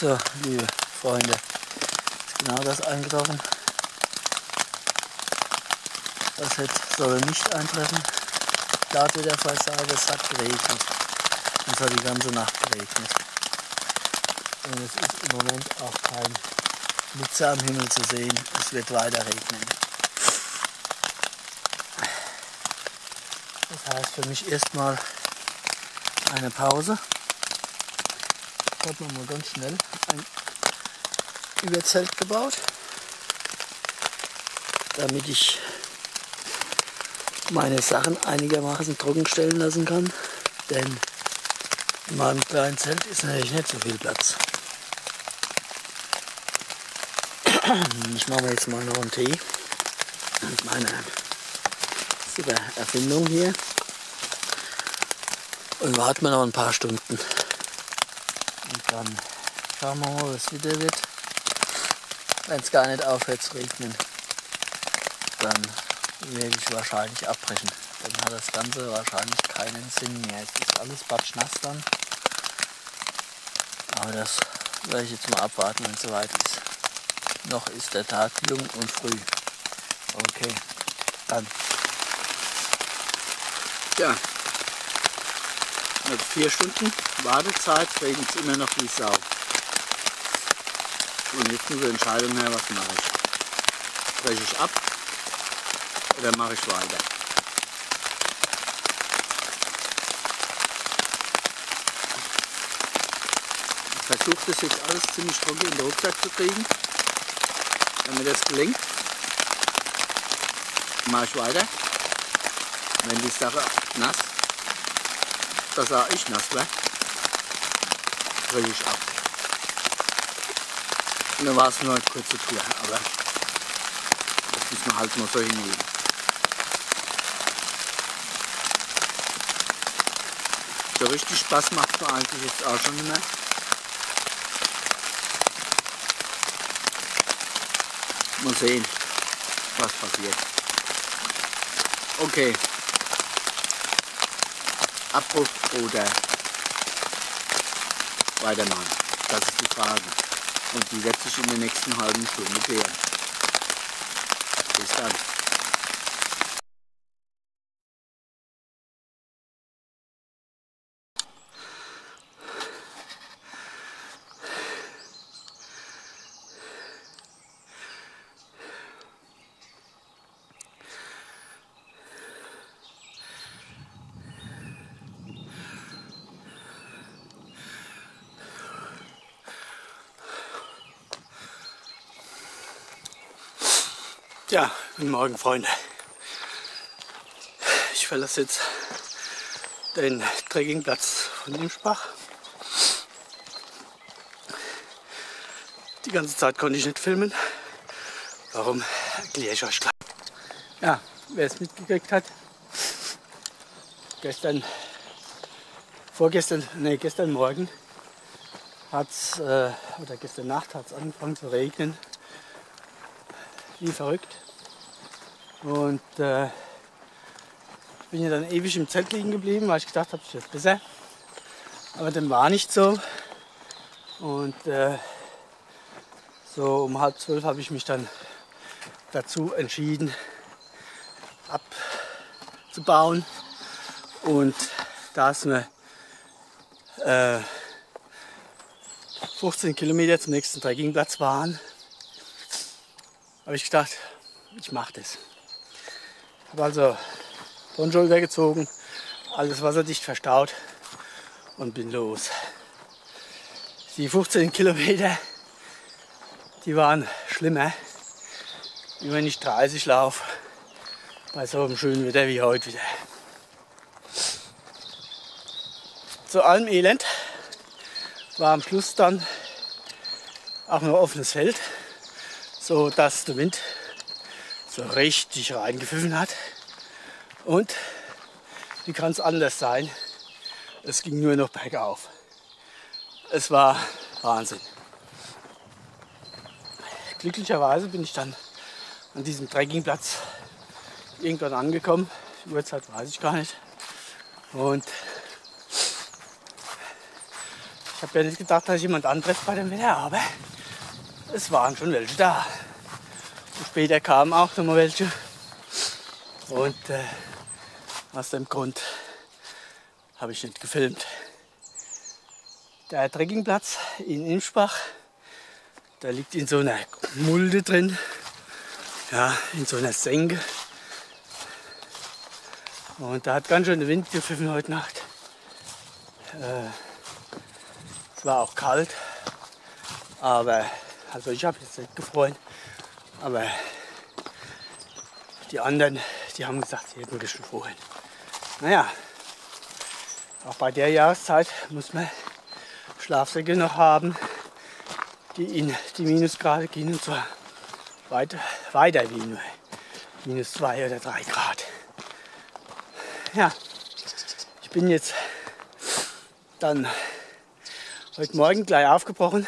So, liebe Freunde, ist genau das eingetroffen. Das soll nicht eintreffen. Laut Wettervorhersage, es hat geregnet. Und zwar die ganze Nacht geregnet. Und es ist im Moment auch kein Blitze am Himmel zu sehen. Es wird weiter regnen. Das heißt für mich erstmal eine Pause. Ich habe mal ganz schnell ein Überzelt gebaut, damit ich meine Sachen einigermaßen trocken stellen lassen kann, denn in meinem kleinen Zelt ist natürlich nicht so viel Platz. Ich mache mir jetzt mal noch einen Tee mit meiner super Erfindung hier und warten wir noch ein paar Stunden. Und dann schauen wir mal, was wieder wird. Wenn es gar nicht aufhört zu regnen, dann werde ich wahrscheinlich abbrechen. Dann hat das Ganze wahrscheinlich keinen Sinn mehr. Es ist alles batschnass dann. Aber das werde ich jetzt mal abwarten, wenn es soweit ist. Noch ist der Tag jung und früh. Okay, dann. Ja, mit 4 Stunden Wartezeit regnet es immer noch wie Sau. Und jetzt nur die Entscheidung her, was mache ich? Breche ich ab oder mache ich weiter? Ich versuche das jetzt alles ziemlich trocken in den Rucksack zu kriegen. Wenn mir das gelingt, mache ich weiter. Wenn die Sache nass, das sage ich nass wird, breche ich ab. Und dann war es nur eine kurze Tour, aber das muss man halt mal so hinnehmen. So richtig Spaß macht mir eigentlich jetzt auch schon nicht mehr. Mal sehen, was passiert. Okay. Abbruch oder weitermachen? Das ist die Frage. Und die wird sich in der nächsten halben Stunde klären. Bis dann. Ja, guten Morgen, Freunde. Ich verlasse jetzt den Trekkingplatz von Imsbach. Die ganze Zeit konnte ich nicht filmen. Warum, erkläre ich euch gleich. Ja, wer es mitgekriegt hat, gestern Morgen hat's, oder gestern Nacht hat es angefangen zu regnen. Wie verrückt. Und ich bin ja dann ewig im Zelt liegen geblieben, weil ich gedacht habe, es wird besser. Aber dem war nicht so. Und so um 11:30 habe ich mich dann dazu entschieden, abzubauen. Und da es mir 15 Kilometer zum nächsten Trekkingplatz waren, habe ich gedacht, ich mache das. Ich habe also Poncho gezogen, alles wasserdicht verstaut und bin los. Die 15 Kilometer, die waren schlimmer, wie wenn ich 30 laufe, bei so einem schönen Wetter wie heute wieder. Zu allem Elend war am Schluss dann auch noch offenes Feld, so dass der Wind so richtig reingepfiffen hat. Und wie kann es anders sein? Es ging nur noch bergauf. Es war Wahnsinn. Glücklicherweise bin ich dann an diesem Trekkingplatz irgendwann angekommen. Die Uhrzeit weiß ich gar nicht. Und habe ja nicht gedacht, dass ich jemand antreffe bei dem Wetter, aber es waren schon welche da. Und später kamen auch noch mal welche. Und aus dem Grund habe ich nicht gefilmt. Der Trekkingplatz in Imsbach, der liegt in so einer Mulde drin, ja, in so einer Senke. Und da hat ganz schön der Wind gepfiffen heute Nacht. Es war auch kalt, aber also ich habe jetzt nicht gefreut, aber die anderen, die haben gesagt, sie hätten geschworen. Naja, auch bei der Jahreszeit muss man Schlafsäcke noch haben, die in die Minusgrade gehen, und zwar weiter wie nur -2 oder 3 Grad. Ja, ich bin jetzt dann heute Morgen gleich aufgebrochen.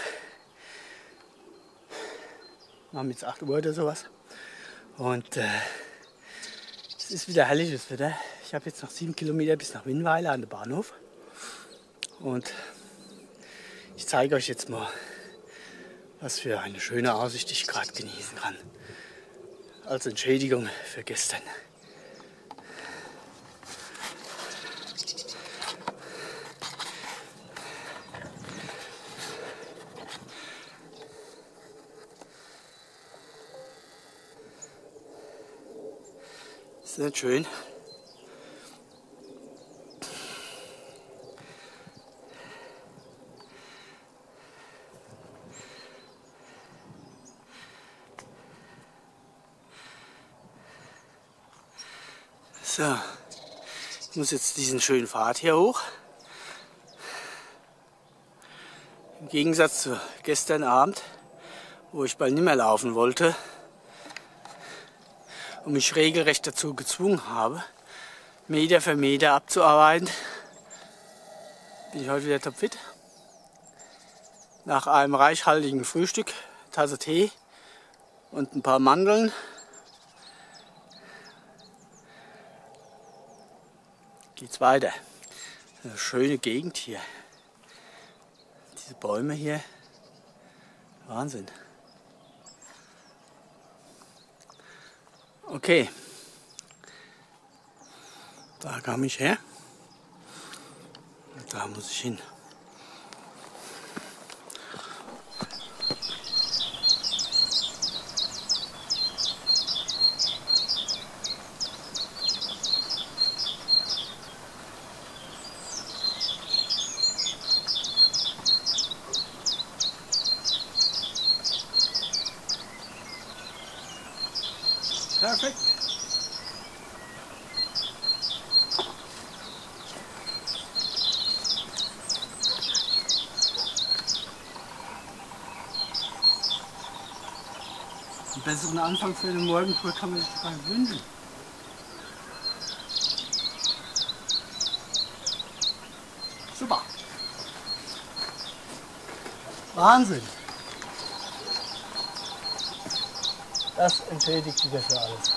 Wir haben jetzt 8 Uhr oder sowas. Und es ist wieder herrliches Wetter. Ich habe jetzt noch 7 Kilometer bis nach Winnweiler an den Bahnhof. Und ich zeige euch jetzt mal, was für eine schöne Aussicht ich gerade genießen kann. Als Entschädigung für gestern. Ist nicht schön? So, ich muss jetzt diesen schönen Pfad hier hoch. Im Gegensatz zu gestern Abend, wo ich bald nicht mehr laufen wollte und mich regelrecht dazu gezwungen habe, Meter für Meter abzuarbeiten, bin ich heute wieder topfit. Nach einem reichhaltigen Frühstück, Tasse Tee und ein paar Mandeln, geht's weiter. Eine schöne Gegend hier. Diese Bäume hier, Wahnsinn. Okay, da kam ich her und da muss ich hin. Perfekt. Einen besseren Anfang für den Morgentour kann man sich gar nicht wünschen. Super. Wahnsinn. Das entschädigt wieder für alles.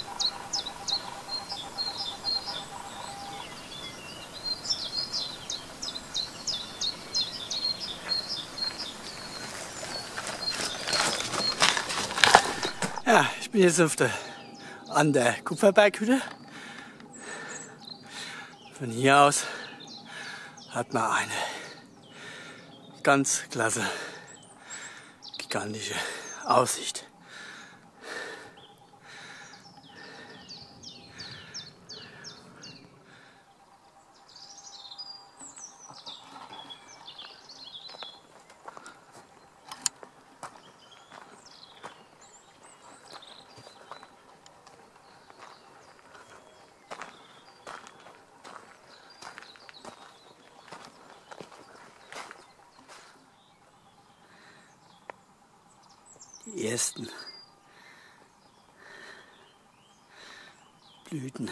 Ja, ich bin jetzt an der Kupferberghütte. Von hier aus hat man eine ganz klasse, gigantische Aussicht. Die ersten Blüten.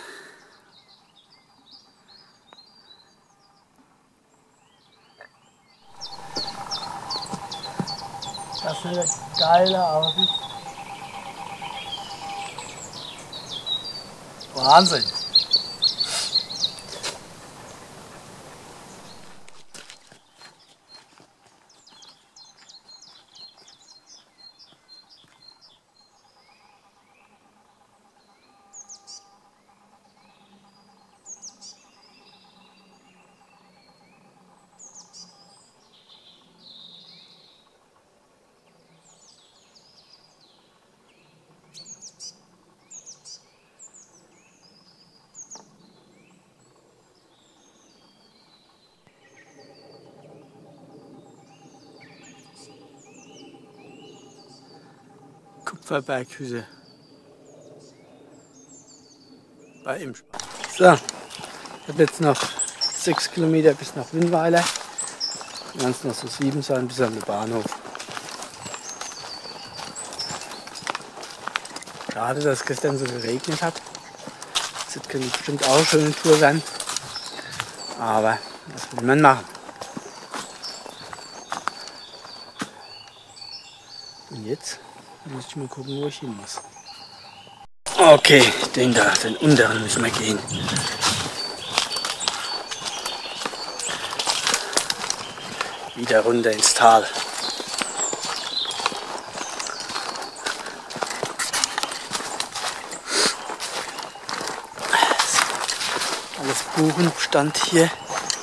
Das ist eine geile Aussicht. Wahnsinn. Kupferberghütte bei Imspach. So, ich habe jetzt noch 6 Kilometer bis nach Winnweiler. Dann es noch so 7 sein bis an den Bahnhof. Schade, dass es gestern so geregnet hat. Das könnte bestimmt auch eine schöne Tour werden. Aber was will man machen? Und jetzt muss ich mal gucken, wo ich hin muss. Okay, den da, den unteren müssen wir gehen. Wieder runter ins Tal. Alles Buchenbestand hier.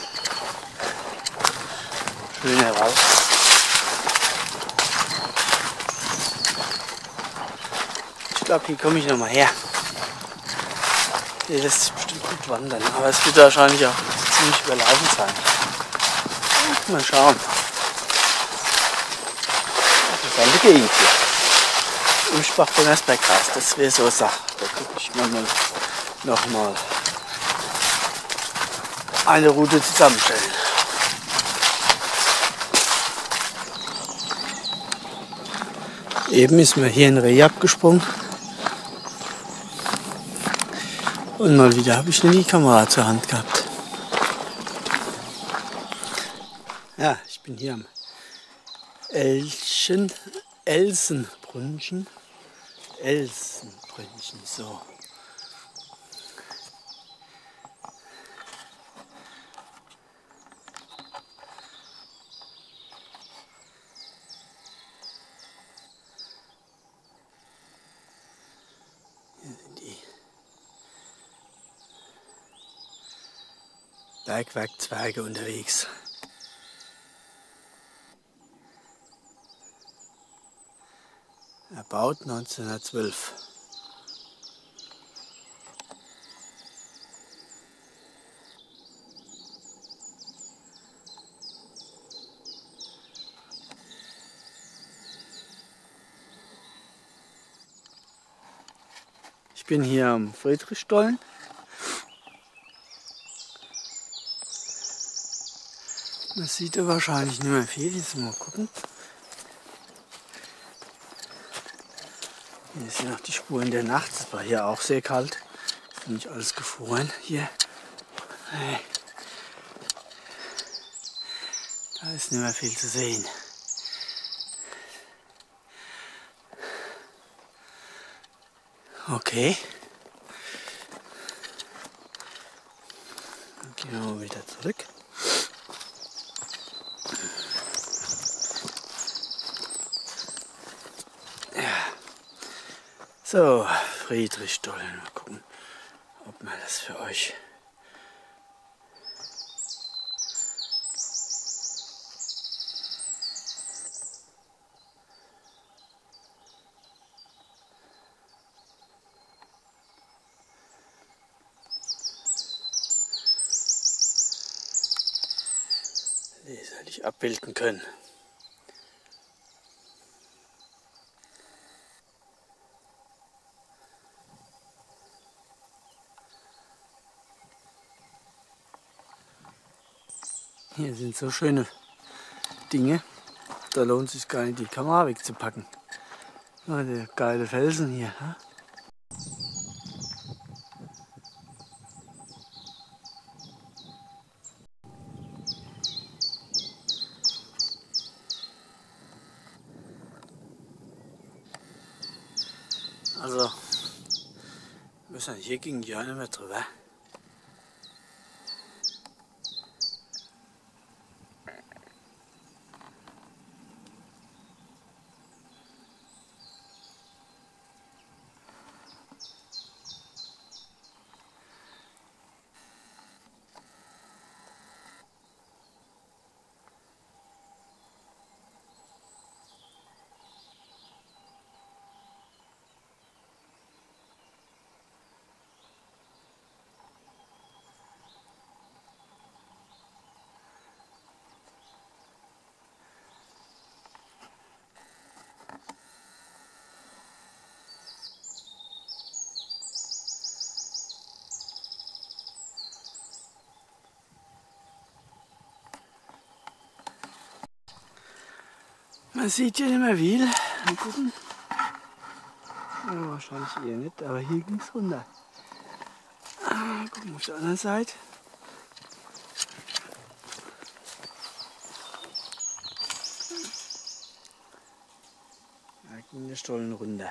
Schöner Wald. Ich glaube, hier komme ich noch mal her. Hier lässt sich bestimmt gut wandern, aber es wird wahrscheinlich auch ziemlich überlaufen sein. Mal schauen. Interessante Gegend hier. Imspach-Bonnersberg-Kreis, das wäre so eine Sache. Da gucke ich mir mal nochmal eine Route zusammenstellen. Eben ist mir hier ein Reh abgesprungen. Und mal wieder habe ich nie die Kamera zur Hand gehabt. Ja, ich bin hier am Elsenbrünnchen. Elsenbrünnchen, so. Hier sind die Bergwerkzwerge unterwegs. Erbaut 1912. Ich bin hier am Friedrichstollen. Man sieht da wahrscheinlich nicht mehr viel. Jetzt mal gucken. Hier sind noch die Spuren der Nacht. Es war hier auch sehr kalt. Ist nicht alles gefroren hier. Da ist nicht mehr viel zu sehen. Okay. Dann gehen wir mal wieder zurück. Ja. So, Friedrichstollen. Mal gucken, ob man das für euch leserlich abbilden können. Hier sind so schöne Dinge, da lohnt es sich gar nicht, die Kamera wegzupacken. Oh, der geile Felsen hier. Ha? Also, hier ging ja nicht mehr drüber. Man sieht hier nicht mehr viel. Mal gucken. Ja, wahrscheinlich eher nicht, aber hier ging es runter. Gucken wir auf der anderen Seite. Da ging der Stollen runter.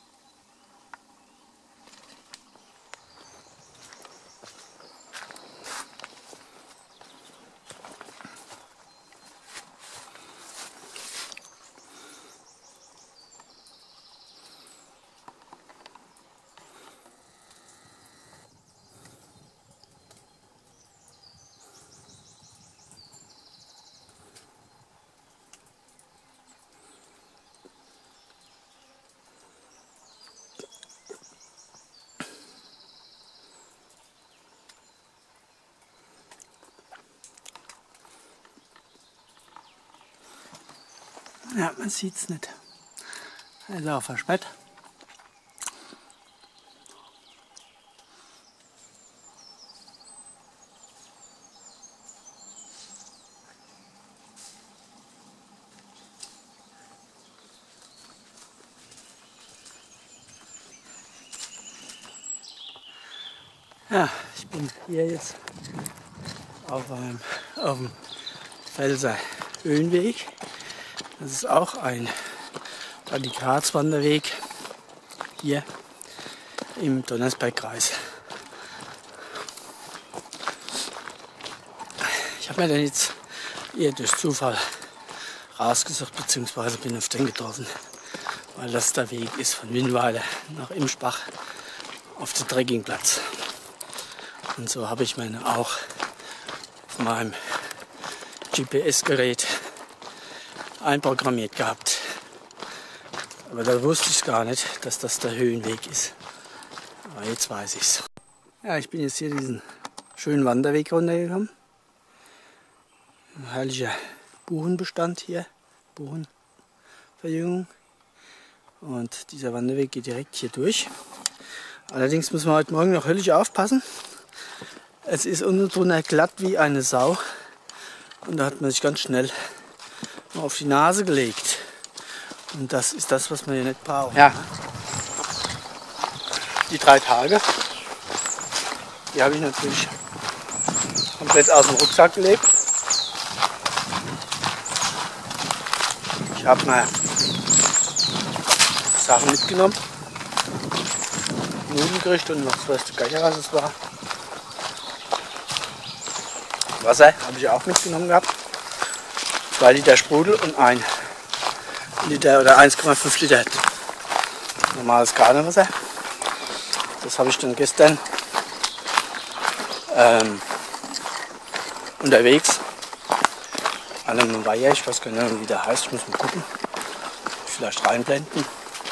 Ja, man sieht es nicht. Er ist auch versperrt. Ja, ich bin hier jetzt auf dem Pfälzer Höhenweg. Das ist auch ein Graz-Wanderweg hier im Donnersbergkreis. Ich habe mir den jetzt eher durch Zufall rausgesucht, beziehungsweise bin auf den getroffen, weil das der Weg ist von Winnweiler nach Imspach auf den Trekkingplatz. Und so habe ich mir auch auf meinem GPS-Gerät einprogrammiert gehabt. Aber da wusste ich gar nicht, dass das der Höhenweg ist. Aber jetzt weiß ich es. Ja, ich bin jetzt hier diesen schönen Wanderweg runtergekommen. Ein herrlicher Buchenbestand hier, Buchenverjüngung. Und dieser Wanderweg geht direkt hier durch. Allerdings muss man heute Morgen noch höllisch aufpassen. Es ist unten drunter glatt wie eine Sau. Und da hat man sich ganz schnell auf die Nase gelegt. Und das ist das, was man hier nicht braucht. Ja. Die 3 Tage, die habe ich natürlich komplett aus dem Rucksack gelebt. Ich habe mal Sachen mitgenommen, Nudeln gekriegt und was weiß der Geier, was es war. Wasser habe ich auch mitgenommen gehabt. 2 Liter Sprudel und 1 Liter oder 1,5 Liter normales Kranenwasser. Das habe ich dann gestern unterwegs an einem Weiher, ich weiß gar nicht, wie der heißt, ich muss mal gucken, vielleicht reinblenden,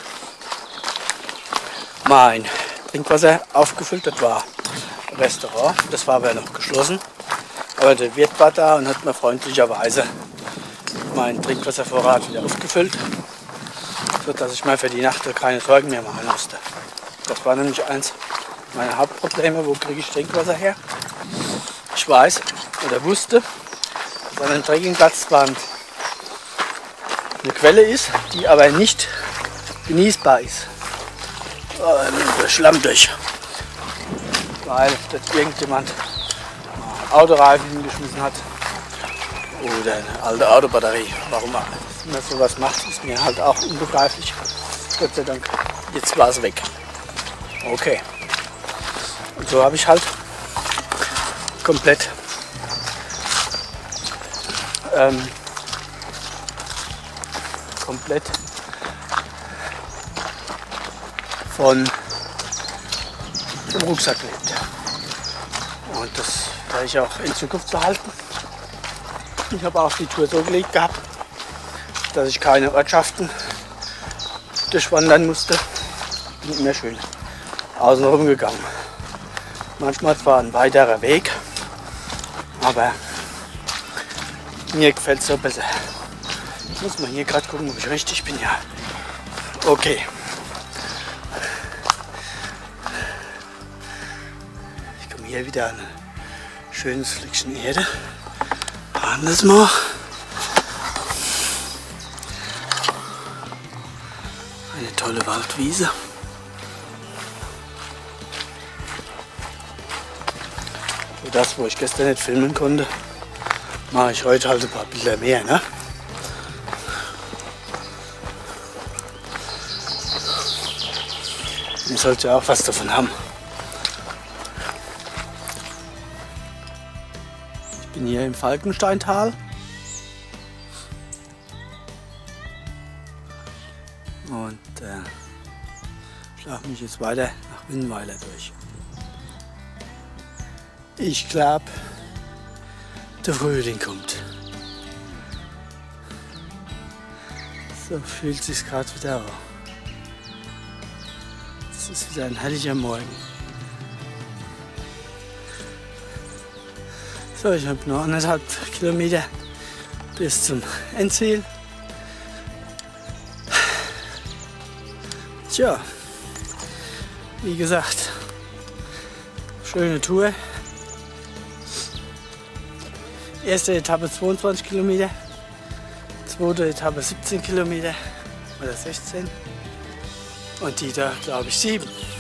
mein Trinkwasser aufgefüllt. Das war ein Restaurant, das war aber noch geschlossen. Aber der Wirt war da und hat mir freundlicherweise meinen Trinkwasservorrat wieder aufgefüllt, sodass ich mir für die Nacht keine Sorgen mehr machen musste. Das war nämlich eins meiner Hauptprobleme, wo kriege ich Trinkwasser her? Ich weiß oder wusste, dass an einem Trekkingplatz eine Quelle ist, die aber nicht genießbar ist. Durch Schlamm durch. Weil dort irgendjemand Autoreifen hingeschmissen hat oder eine alte Autobatterie. Warum man sowas macht, ist mir halt auch unbegreiflich. Gott sei Dank, jetzt war es weg. Okay. Und so habe ich halt komplett vom Rucksack gelebt. Und das werde ich auch in Zukunft behalten. Ich habe auch die Tour so gelegt gehabt, dass ich keine Ortschaften durchwandern musste. Bin immer schön außen rum gegangen. Manchmal zwar ein weiterer Weg, aber mir gefällt es so besser. Ich muss mal hier gerade gucken, ob ich richtig bin. Ja, okay. Ich komme hier wieder an ein schönes Fleckchen Erde. Fahren das mal. Eine tolle Waldwiese. Für das, wo ich gestern nicht filmen konnte, mache ich heute halt ein paar Bilder mehr, ne? Ihr sollt ja auch was davon haben. Ich bin hier im Falkensteintal. Und schlage mich jetzt weiter nach Winnweiler durch. Ich glaube, der Frühling kommt. So fühlt es sich gerade wieder an. Es ist wieder ein herrlicher Morgen. So, ich habe noch 1,5 Kilometer bis zum Endziel. Tja, wie gesagt, schöne Tour. Erste Etappe 22 Kilometer, zweite Etappe 17 Kilometer oder 16 und die da glaube ich 7.